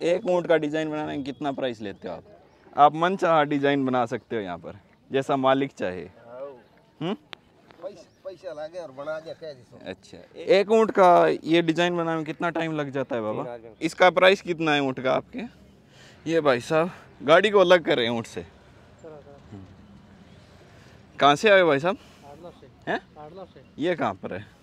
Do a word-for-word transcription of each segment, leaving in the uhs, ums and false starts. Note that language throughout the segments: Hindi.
एक ऊँट का डिज़ाइन बनाने में कितना प्राइस लेते हो आप? आप मन चाहा डिज़ाइन बना सकते हो यहाँ पर, जैसा मालिक चाहे। हम्म पैसा लगे और बना दे क्या। अच्छा, एक ऊँट का ये डिज़ाइन बनाने में कितना टाइम लग जाता है बाबा? इसका प्राइस कितना है ऊँट का आपके? ये भाई साहब गाड़ी को अलग कर रहे हैं ऊँट से। कहाँ से आए भाई साहब? हैं? ये कहाँ पर है?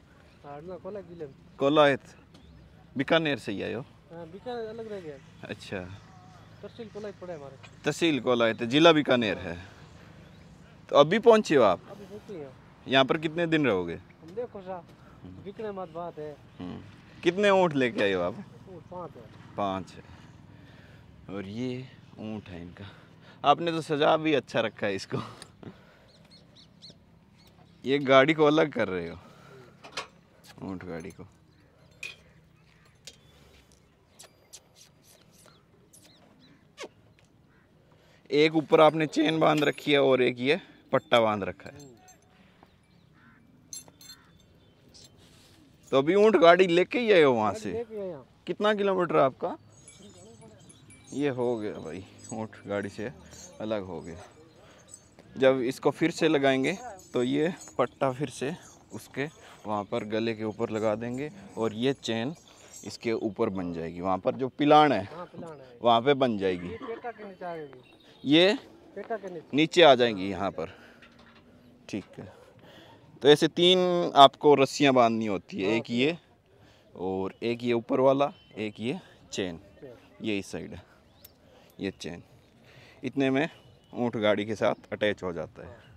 कोलायत, बीकानेर से ही आए हो? बीकानेर अलग रह गया। अच्छा, तहसील कोलायत पड़ा है हमारे। तहसील कोलायत, जिला बीकानेर है। तो अभी पहुँचे हो आप? अभी पहुंचे हैं। यहाँ पर कितने दिन रहोगे? हम देखो सा बिकने मत बात है। कितने ऊँट लेके आए हो आप? पाँच है। पाँच है। और ये ऊँट है इनका। आपने तो सजा भी अच्छा रखा है इसको। ये गाड़ी को अलग कर रहे हो, ऊँट गाड़ी को। एक ऊपर आपने चेन बांध रखी है और एक ये पट्टा बांध रखा है। तो अभी ऊँट गाड़ी लेके ही आए हो वहाँ से? कितना किलोमीटर आपका? ये हो गया भाई, ऊँट गाड़ी से अलग हो गया। जब इसको फिर से लगाएंगे तो ये पट्टा फिर से उसके वहाँ पर गले के ऊपर लगा देंगे और ये चेन इसके ऊपर बन जाएगी। वहाँ पर जो पिलान है वहाँ पे बन जाएगी। ये नीचे आ जाएंगी यहाँ पर। ठीक है, तो ऐसे तीन आपको रस्सियाँ बांधनी होती है, एक ये और एक ये ऊपर वाला, एक ये चेन, ये इस साइड है ये चेन। इतने में ऊँट गाड़ी के साथ अटैच हो जाता है।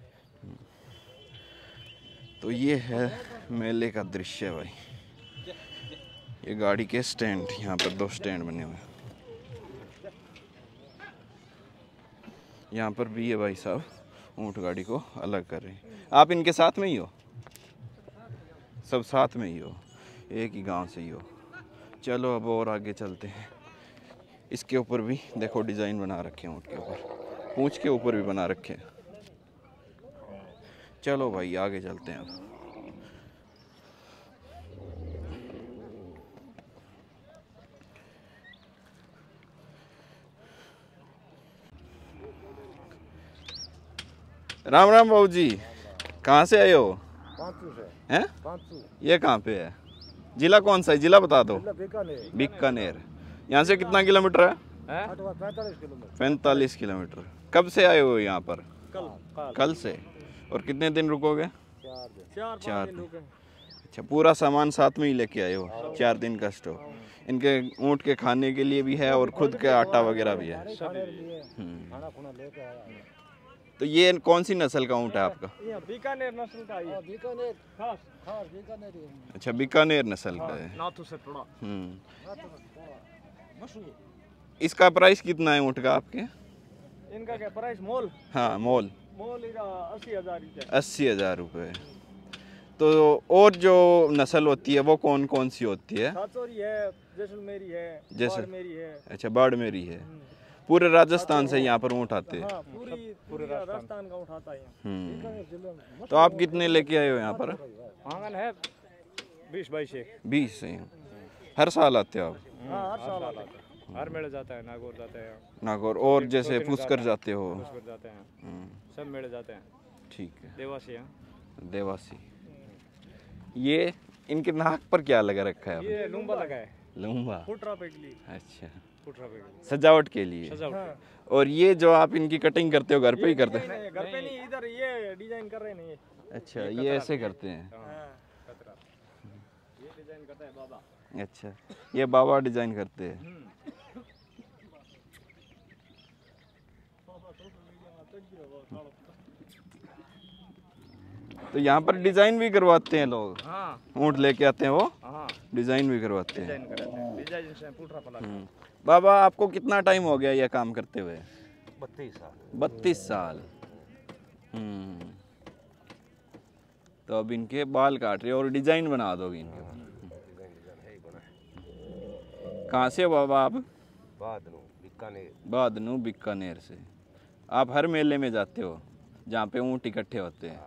तो ये है मेले का दृश्य भाई। ये गाड़ी के स्टैंड, यहाँ पर दो स्टैंड बने हुए हैं। यहाँ पर भी ये भाई साहब ऊँट गाड़ी को अलग कर रहे हैं। आप इनके साथ में ही हो? सब साथ में ही हो, एक ही गांव से ही हो। चलो अब और आगे चलते हैं। इसके ऊपर भी देखो डिज़ाइन बना रखे हैं, ऊँट के ऊपर, पूंछ के ऊपर भी बना रखे हैं। चलो भाई आगे चलते हैं अब। राम राम बाबू जी, कहाँ से आए हो? पाँचू से। हैं? पाँचू। ये कहाँ पे है? जिला कौन सा है? जिला बता दो। बीकानेर। बीकानेर। यहाँ से कितना किलोमीटर है? पैंतालीस किलोमीटर। पैंतालीस किलोमीटर। कब से आए हो यहाँ पर? कल। कल, कल से। और कितने दिन रुकोगे? चार दिन। चार, चार दिन रुके। अच्छा, पूरा सामान साथ में ही लेके आए हो? चार दिन का स्टॉक। इनके ऊँट के खाने के लिए भी है और खुद का आटा वगैरह भी है। खाना खुना लेके आया। तो ये कौन सी नस्ल का ऊँट है आपका? ये बीकानेर नस्ल का है। बीकानेर खास खास बीकानेर ही है। अच्छा, बीकानेर नस्ल का है। नाथू से थोड़ा हम्म मशहूर। इसका प्राइस कितना है ऊँट का आपके? इनका क्या प्राइस? मोल हाँ, मोल मोल इनका अस्सी हजार अस्सी हज़ार रुपये। तो और जो नस्ल होती है वो कौन कौन सी होती है? सातसौरी है, जैसलमेरी है, जैसलमेरी है। अच्छा, बाड़मेरी है। पूरे राजस्थान से यहाँ पर ऊँट आते हैं? हाँ, पूरी पूरे राजस्थान का उठाता है। हम्म तो आप कितने लेके आए हो यहाँ पर? आंगन है बीस बाईस एक। बीस से हर साल आते हो आप? हाँ, हर साल आता है। हर मेले जाता है, नागौर जाते हैं। नागौर और जैसे पुष्कर जाते हो? पुष्कर जाते हैं, सब मेले जाते हैं। ठीक है। देवासी है। देवासी। ये इनके नाक पर क्या लगा रखा है? ये लुम्बा लगा है। लुम्बा? फुटरा पे के लिए। अच्छा, फुटरा पे के लिए। सजावट के लिए। सजावट। और ये जो आप इनकी कटिंग करते हो घर पे ही करते हैं? नहीं, घर पे नहीं, इधर ये डिजाइन कर रहे हैं। अच्छा, ये ऐसे करते हैं? कतरा ये डिजाइन करता है बाबा। अच्छा, ये बाबा डिजाइन करते हैं। तो यहाँ पर डिजाइन भी करवाते हैं लोग? हाँ, ऊँट लेके आते हैं वो? हाँ, डिजाइन भी करवाते हैं। डिजाइन कराते हैं। डिजाइन से पुटरा पला। बाबा आपको कितना टाइम हो गया यह काम करते हुए? बत्तीस साल। बत्तीस साल। हम्म तो अब इनके बाल काट रहे हो और डिजाइन बना दोगे इनके? कहाँ से हो बाबा आप? बादनू बीकानेर। बादनू बीकानेर से। आप हर मेले में जाते हो जहाँ पे ऊँट इकट्ठे होते हैं?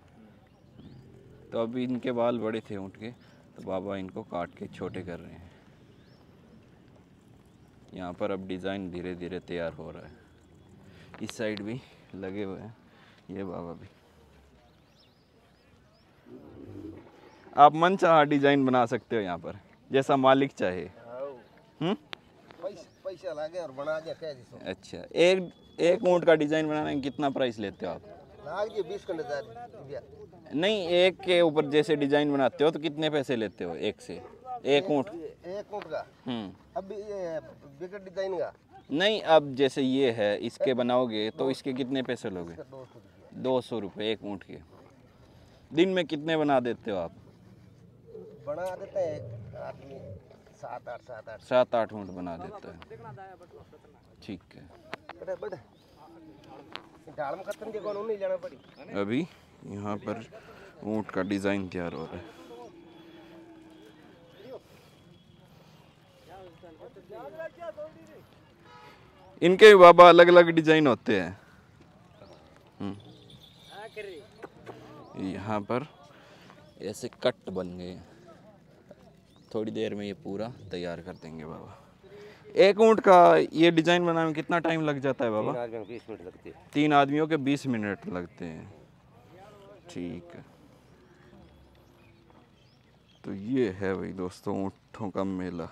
तो अभी इनके बाल बड़े थे ऊँट के, तो बाबा इनको काट के छोटे कर रहे हैं। यहाँ पर अब डिज़ाइन धीरे धीरे तैयार हो रहा है। इस साइड भी लगे हुए हैं ये बाबा भी। आप मन चाहा डिज़ाइन बना सकते हो यहाँ पर, जैसा मालिक चाहे। हम्म पैसा पैसा लगे और बना दिया क्या जिसको। अच्छा, एक एक ऊँट का डिज़ाइन बनाने में कितना प्राइस लेते हो आप? लाग जी बीस का हजार। नहीं, एक के ऊपर जैसे डिज़ाइन बनाते हो तो कितने पैसे लेते हो एक से? एक ऊँट एक ऊँट का हम्म अब ये बिगड़ डिजाइन का नहीं, अब जैसे ये है इसके बनाओगे तो इसके कितने पैसे लोगे? दो सौ रुपये दो सौ रुपये एक ऊँट के। दिन में कितने बना देते हो आप? बना देते हैं एक आदमी सात आठ सात आठ सात आठ ऊँट बना देता है। ठीक है, बड़े बड़े डाल में खत्म के कौन नहीं जाना पड़ी। अभी यहाँ पर ऊँट का डिज़ाइन तैयार हो रहा है। इनके भी बाबा अलग अलग डिज़ाइन होते हैं। हम्म। यहाँ पर ऐसे कट बन गए, थोड़ी देर में ये पूरा तैयार कर देंगे बाबा। एक ऊँट का ये डिज़ाइन बनाने में कितना टाइम लग जाता है बाबा? तीन आदमियों को बीस मिनट लगते हैं। तीन आदमियों के बीस मिनट लगते हैं। ठीक है, तो ये है भाई दोस्तों ऊँटों का मेला।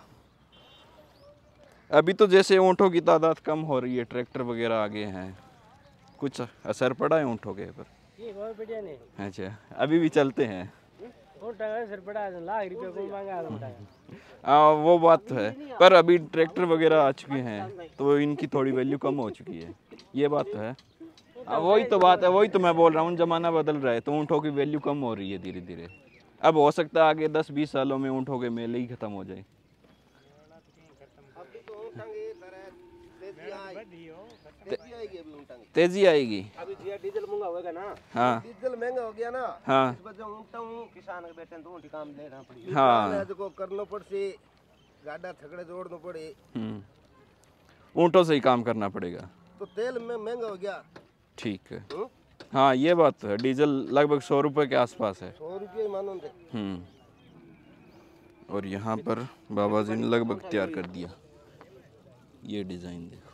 अभी तो जैसे ऊँटों की तादाद कम हो रही है, ट्रैक्टर वगैरह आ गए हैं, कुछ असर पड़ा है ऊँटों के ऊपर? ये बहुत बढ़िया नहीं। अच्छा, अभी भी चलते हैं। ऊँट असर पड़ा है, लाख रुपये को मांगा है। हाँ वो बात तो है, पर अभी ट्रैक्टर वगैरह आ चुके हैं तो इनकी थोड़ी वैल्यू कम हो चुकी है, ये बात तो है। हाँ वही तो बात है, वही तो मैं बोल रहा हूँ, ज़माना बदल रहा है तो ऊँटों की वैल्यू कम हो रही है धीरे धीरे। अब हो सकता है आगे दस बीस सालों में ऊँटों के मेले ही ख़त्म हो जाए। अभी तो ऊँटांगे तरह तेजी आई तेजी आएगी अभी ऊँटांगे। तेजी आएगी। अभी जिया डीजल महंगा होगा ना। हाँ डीजल महंगा हो गया ना। हाँ इस वजह ऊँटा हूँ किसान के बेटे तो ऊँटी काम लेना पड़ी। हाँ जो करना पड़से गाड़ा थकड़े जोड़ना पड़े हम्म ऊँटों से ही काम करना पड़ेगा तो तेल में महंगा हो गया। ठीक है, हम्म? हाँ ये बात तो है। डीजल लगभग सौ रुपये के आसपास है। सौ रुपये ही मानो दे। हम्म और यहाँ पर बाबा जी ने लगभग तैयार कर दिया। ये डिज़ाइन देखो,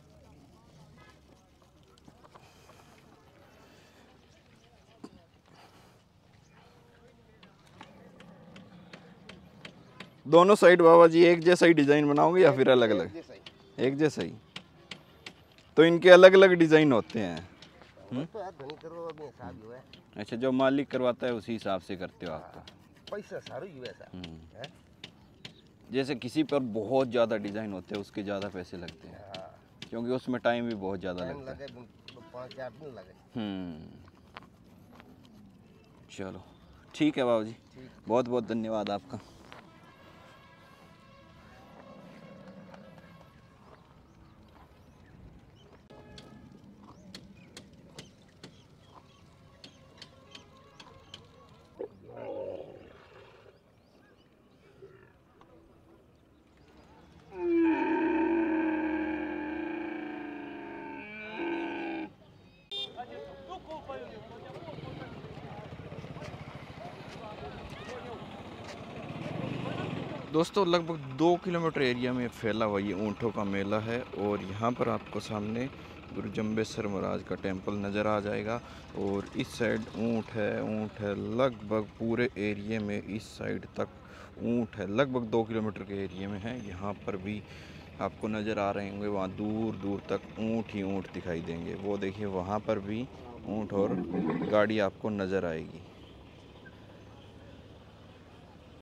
दोनों साइड बाबा जी एक जैसा ही डिज़ाइन बनाओगे या फिर अलग अलग? जैसा ही। एक जैसा ही। तो इनके अलग अलग डिज़ाइन होते हैं। हम तो यार धनी करो अभी हिसाब ही हुआ है। अच्छा, जो मालिक करवाता है उसी हिसाब से करते हो आप तो। पैसा सारू ही वैसा हम्म। है। जैसे किसी पर बहुत ज़्यादा डिज़ाइन होते हैं उसके ज़्यादा पैसे लगते हैं, हाँ क्योंकि उसमें टाइम भी बहुत ज़्यादा टाइम लगता है। लगे तो पाँच चार दिन लगे। हम्म चलो ठीक है बाबू जी, बहुत बहुत धन्यवाद आपका। दोस्तों लगभग दो किलोमीटर एरिया में फैला हुआ ये ऊँटों का मेला है और यहाँ पर आपको सामने गुरु जम्बेश्वर महाराज का टेंपल नज़र आ जाएगा और इस साइड ऊँट है ऊँट है लगभग पूरे एरिया में। इस साइड तक ऊँट है, लगभग दो किलोमीटर के एरिया में है। यहाँ पर भी आपको नज़र आ रहे होंगे, वहाँ दूर दूर तक ऊँट ही ऊँट दिखाई देंगे। वो देखिए वहाँ पर भी ऊँट और गाड़ी आपको नज़र आएगी।